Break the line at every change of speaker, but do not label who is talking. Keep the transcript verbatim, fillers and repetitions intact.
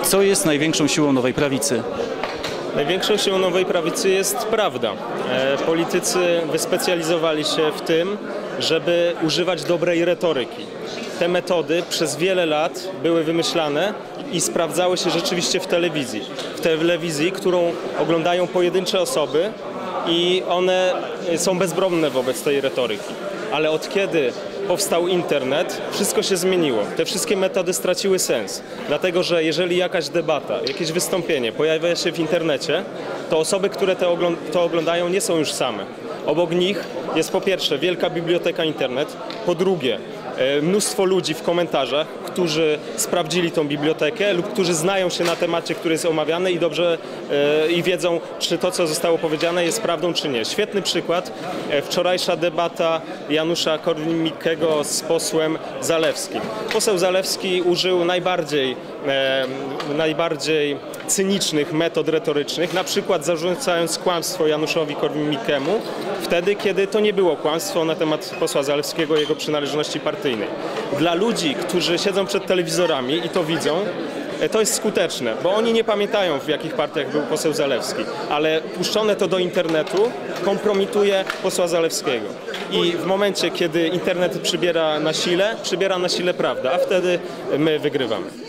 Co jest największą siłą Nowej Prawicy?
Największą siłą Nowej Prawicy jest prawda. E, politycy wyspecjalizowali się w tym, żeby używać dobrej retoryki. Te metody przez wiele lat były wymyślane i sprawdzały się rzeczywiście w telewizji. W telewizji, którą oglądają pojedyncze osoby i one są bezbronne wobec tej retoryki. Ale od kiedy powstał internet, wszystko się zmieniło. Te wszystkie metody straciły sens. Dlatego, że jeżeli jakaś debata, jakieś wystąpienie pojawia się w internecie, to osoby, które to, ogląd to oglądają, nie są już same. Obok nich jest po pierwsze wielka biblioteka internet, po drugie mnóstwo ludzi w komentarzach, którzy sprawdzili tą bibliotekę lub którzy znają się na temacie, który jest omawiany i dobrze e, i wiedzą, czy to, co zostało powiedziane, jest prawdą, czy nie. Świetny przykład, e, wczorajsza debata Janusza Korwin-Mikkego z posłem Zalewskim. Poseł Zalewski użył najbardziej, e, najbardziej cynicznych metod retorycznych, na przykład zarzucając kłamstwo Januszowi Korwin-Mikkemu, wtedy, kiedy to nie było kłamstwo na temat posła Zalewskiego i jego przynależności partyjnej. Dla ludzi, którzy siedzą przed telewizorami i to widzą, to jest skuteczne, bo oni nie pamiętają, w jakich partiach był poseł Zalewski, ale puszczone to do internetu kompromituje posła Zalewskiego. I w momencie, kiedy internet przybiera na sile, przybiera na sile prawda, a wtedy my wygrywamy.